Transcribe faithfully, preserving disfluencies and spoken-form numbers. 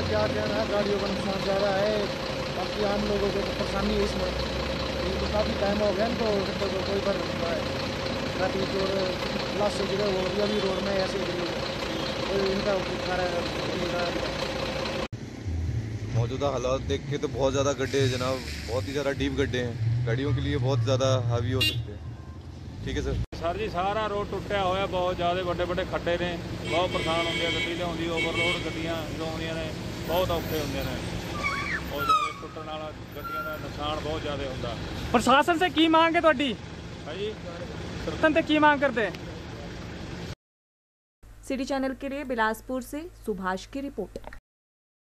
क्या कहना है, गाड़ियों का नुकसान ज़्यादा है, बाकी आम लोगों को तो परेशानी है इसमें। तो काफ़ी टाइम हो गया तो तो कोई फर्क नहीं पड़ा है। ट्रैफिक और लाश से गिरे वो अभी रोड में ऐसे गिरी कोई इनका कारण। मौजूदा हालात देख के तो बहुत ज़्यादा गड्ढे हैं जनाब, बहुत ही ज़्यादा डीप गड्ढे हैं, गाड़ियों के लिए बहुत ज़्यादा हावी हो सकते हैं। ठीक है सर। सर जी सारा रोड टुटिया होया, बहुत ज़्यादा बड़े बड़े खड्डे ने, बहुत परेशान होंगे गड्डी लियाउंदी, ओवरलोड गड्डियां जो आउंदियां ने बहुत औखे होंदे ने, बहुत ज़्यादा टुटण वाला गड्डियां दा नुकसान बहुत ज़्यादा हुंदा। प्रशासन से की मांग है तुहाडी? है जी प्रशासन से की मांग करते हैं? सिटी चैनल के लिए बिलासपुर से सुभाष की रिपोर्ट।